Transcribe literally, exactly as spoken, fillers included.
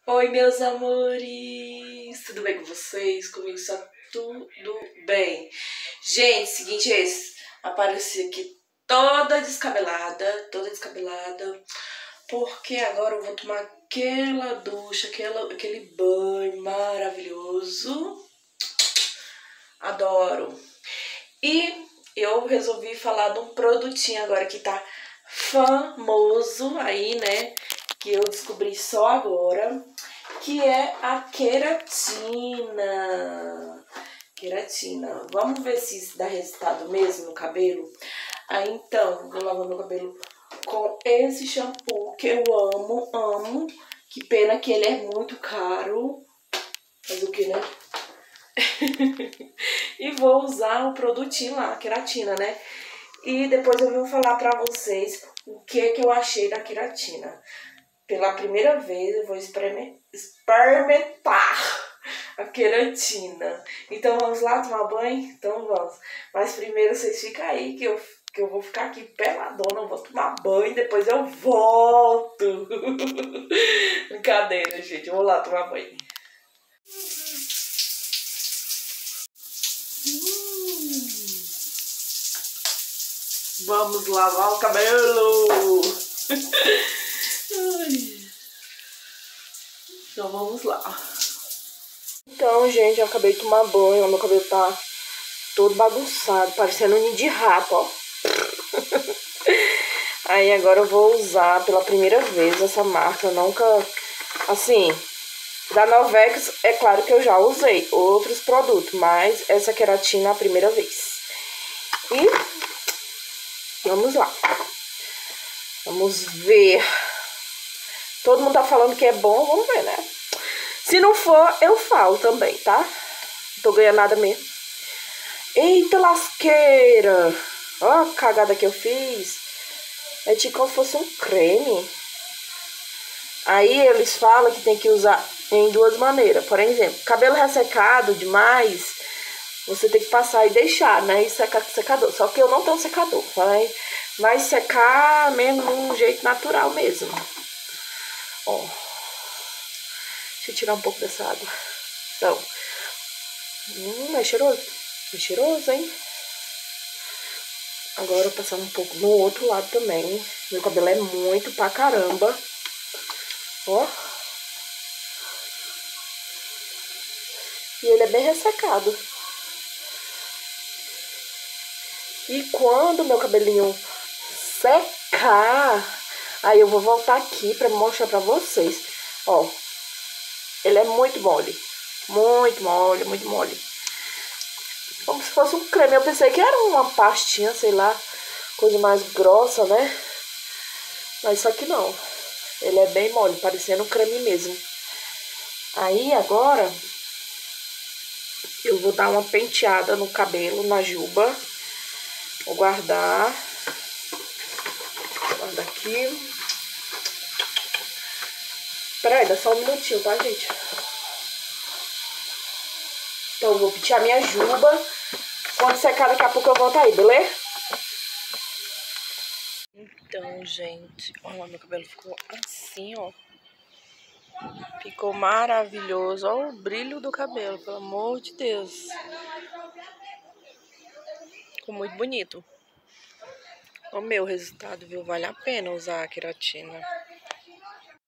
Oi, meus amores! Tudo bem com vocês? Comigo está tudo bem. Gente, seguinte é esse. Apareci aqui toda descabelada, toda descabelada, porque agora eu vou tomar aquela ducha, aquela, aquele banho maravilhoso. Adoro. E eu resolvi falar de um produtinho agora que tá famoso aí, né? Que eu descobri só agora, que é a queratina. Queratina. Vamos ver se isso dá resultado mesmo no cabelo. Aí então, vou lavar meu cabelo com esse shampoo que eu amo, amo. Que pena que ele é muito caro. Mas o que, né? E vou usar o produtinho lá, a queratina, né? E depois eu vou falar pra vocês o que, que eu achei da queratina. Pela primeira vez eu vou experimentar a queratina. Então vamos lá tomar banho? Então vamos. Mas primeiro vocês ficam aí que eu, que eu vou ficar aqui peladona, eu vou tomar banho, depois eu volto. Brincadeira, gente. Eu vou lá tomar banho. Hum. Vamos lavar o cabelo. Então vamos lá. Então, gente, eu acabei de tomar banho. Meu cabelo tá todo bagunçado, parecendo um ninho de rato, ó. Aí agora eu vou usar pela primeira vez essa marca. Eu nunca, assim, da Novex, é claro que eu já usei outros produtos, mas essa queratina é a primeira vez. E vamos lá. Vamos ver. Todo mundo tá falando que é bom, vamos ver, né? Se não for, eu falo também, tá? Não tô ganhando nada mesmo. Eita lasqueira! Ó a cagada que eu fiz. É tipo como se fosse um creme. Aí eles falam que tem que usar em duas maneiras. Por exemplo, cabelo ressecado demais, você tem que passar e deixar, né? E secar com secador. Só que eu não tenho secador. Vai, vai secar mesmo de um jeito natural mesmo. Ó. Deixa eu tirar um pouco dessa água. Então. Hum, é cheiroso. É cheiroso, hein? Agora eu passar um pouco no outro lado também. Meu cabelo é muito pra caramba. Ó. E ele é bem ressecado. E quando meu cabelinho secar, aí eu vou voltar aqui pra mostrar pra vocês. Ó. Ele é muito mole. Muito mole, muito mole. Como se fosse um creme. Eu pensei que era uma pastinha, sei lá. Coisa mais grossa, né? Mas só que não. Ele é bem mole, parecendo um creme mesmo. Aí agora eu vou dar uma penteada no cabelo, na juba. Vou guardar. Guarda aqui. Peraí, dá só um minutinho, tá, gente? Então eu vou pentear minha juba. Quando secar, daqui a pouco eu volto aí, beleza? Então, gente, olha, meu cabelo ficou assim, ó. Ficou maravilhoso. Olha o brilho do cabelo, pelo amor de Deus. Ficou muito bonito. O meu resultado, viu? Vale a pena usar a queratina.